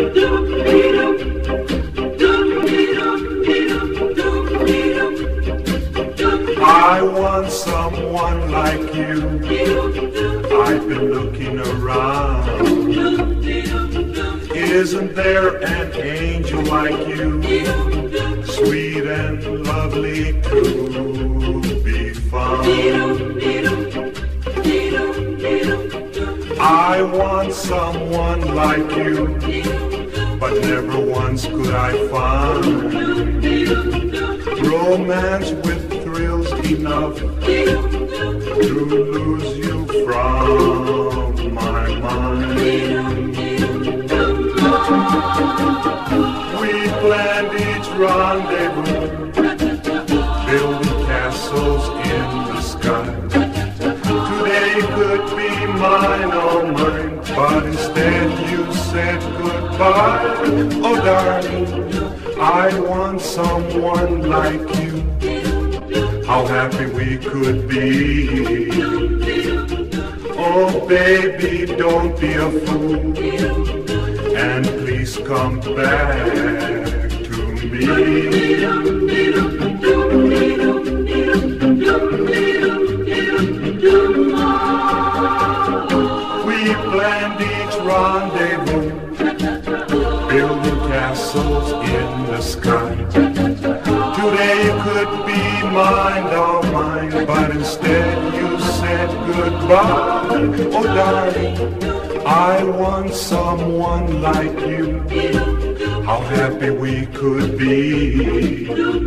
I want someone like you. I've been looking around. Isn't there an angel like you? Sweet and lovely to be found. I want someone like you, but never once could I find romance with thrills enough to lose you from my mind. We planned each rendezvous, building castles in the sky. Today could be mine, oh mine, but instead you said goodbye. Oh darling, I want someone like you. How happy we could be. Oh baby, don't be a fool, and please come back to me. We planned each rendezvous, building castles in the sky. Today could be mine, oh mine, but instead you said goodbye. Oh darling, I want someone like you. How happy we could be.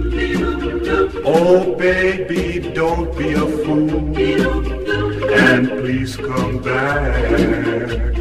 Oh baby, don't be a fool, and please come back